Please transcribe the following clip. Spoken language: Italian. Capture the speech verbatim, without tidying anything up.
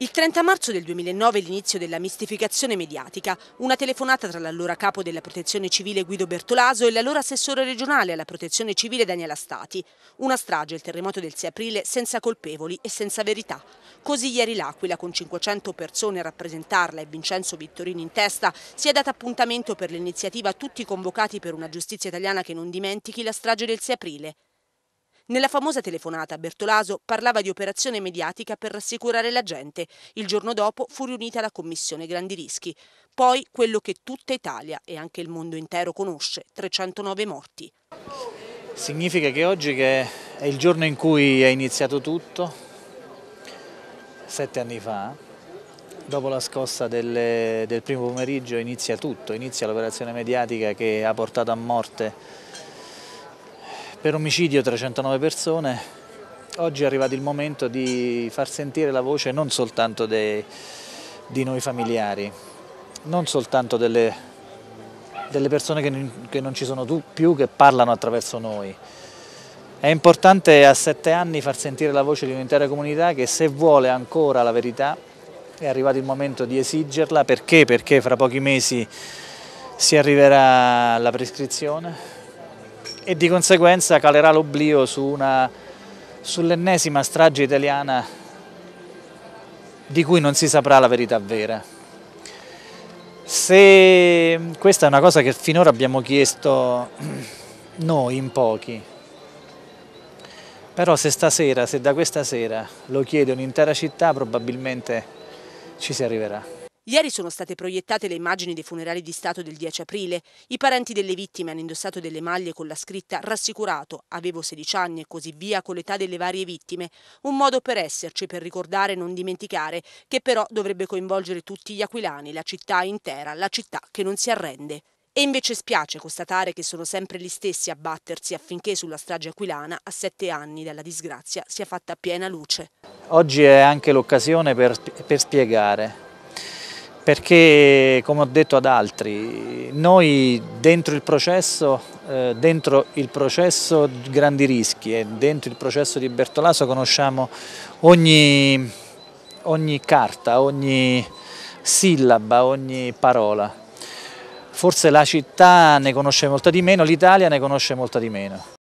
Il trenta marzo del duemilanove è l'inizio della mistificazione mediatica, una telefonata tra l'allora capo della Protezione Civile Guido Bertolaso e l'allora assessore regionale alla Protezione Civile Daniela Stati. Una strage, il terremoto del sei aprile, senza colpevoli e senza verità. Così ieri l'Aquila, con cinquecento persone a rappresentarla e Vincenzo Vittorini in testa, si è data appuntamento per l'iniziativa Tutti convocati per una giustizia italiana che non dimentichi la strage del sei aprile. Nella famosa telefonata Bertolaso parlava di operazione mediatica per rassicurare la gente. Il giorno dopo fu riunita la commissione grandi rischi. Poi quello che tutta Italia e anche il mondo intero conosce, trecentonove morti. Significa che oggi che è il giorno in cui è iniziato tutto, sette anni fa, dopo la scossa del, del primo pomeriggio inizia tutto, inizia l'operazione mediatica che ha portato a morte per omicidio trecentonove persone. Oggi è arrivato il momento di far sentire la voce non soltanto dei, di noi familiari, non soltanto delle, delle persone che, che non ci sono più, che parlano attraverso noi. È importante a sette anni far sentire la voce di un'intera comunità che, se vuole ancora la verità, è arrivato il momento di esigerla. Perché? Perché fra pochi mesi si arriverà alla prescrizione e di conseguenza calerà l'oblio su una, sull'ennesima strage italiana di cui non si saprà la verità vera. Se questa è una cosa che finora abbiamo chiesto noi in pochi, però se stasera, se da questa sera lo chiede un'intera città, probabilmente ci si arriverà. Ieri sono state proiettate le immagini dei funerali di Stato del dieci aprile. I parenti delle vittime hanno indossato delle maglie con la scritta "Rassicurato, avevo sedici anni" e così via, con l'età delle varie vittime. Un modo per esserci, per ricordare e non dimenticare, che però dovrebbe coinvolgere tutti gli aquilani, la città intera, la città che non si arrende. E invece spiace constatare che sono sempre gli stessi a battersi affinché sulla strage aquilana, a sette anni dalla disgrazia, sia fatta piena luce. Oggi è anche l'occasione per, per spiegare. Perché, come ho detto ad altri, noi dentro il processo, eh, dentro il processo grandi rischi e dentro il processo di Bertolaso conosciamo ogni, ogni carta, ogni sillaba, ogni parola. Forse la città ne conosce molta di meno, l'Italia ne conosce molta di meno.